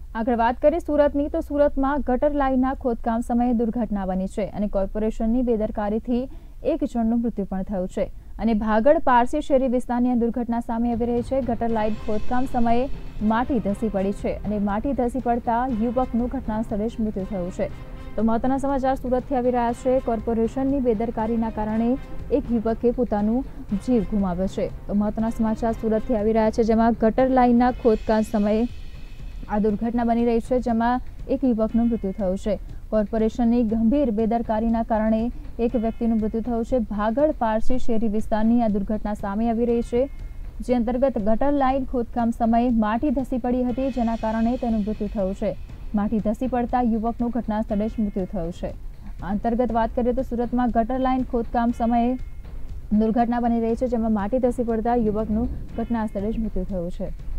આગળ વાત કરીએ સુરતની, તો સુરતમાં ગટર લાઇનના ખોદકામ સમયે દુર્ઘટના બની છે અને કોર્પોરેશનની બેદરકારીથી એક જણનું મૃત્યુ પણ થયું છે અને ભાગળ પારસી શેરી વિસ્તારની આ દુર્ઘટના સામે આવી રહી છે। ગટર લાઇન ખોદકામ સમયે માટી ધસી પડી છે અને માટી ધસી પડતા યુવકનું ઘટના સ્થળે જ મૃત્યુ થયું છે। તો મહત્વના સમાચાર સુરતથી આવી રહ્યા છે। કોર્પોરેશનની બેદરકારીના કારણે એક યુવકે પોતાનું જીવ ગુમાવ્યો છે। તો મહત્વના સમાચાર સુરતથી આવી રહ્યા છે, જેમાં ગટર લાઇનના ખોદકામ સમયે આ દુર્ઘટના બની રહી છે, જેમાં એક યુવકનું મૃત્યુ થયું છે। કોર્પોરેશનની ગંભીર બેદરકારીના કારણે એક વ્યક્તિનું મૃત્યુ થયું છે। ભાગળ પારસી શેરી વિસ્તારની આ દુર્ઘટના સામે આવી રહી છે, જે અંતર્ગત ગટર લાઇન ખોદકામ સમયે માટી ધસી પડી હતી, જેના કારણે તેનું મૃત્યુ થયું છે। માટી ધસી પડતા યુવકનું ઘટના સ્થળે જ મૃત્યુ થયું છે। આ અંતર્ગત વાત કરીએ તો સુરતમાં ગટર લાઇન ખોદકામ સમયે દુર્ઘટના બની રહી છે, જેમાં માટી ધસી પડતા યુવકનું ઘટના સ્થળે જ મૃત્યુ થયું છે।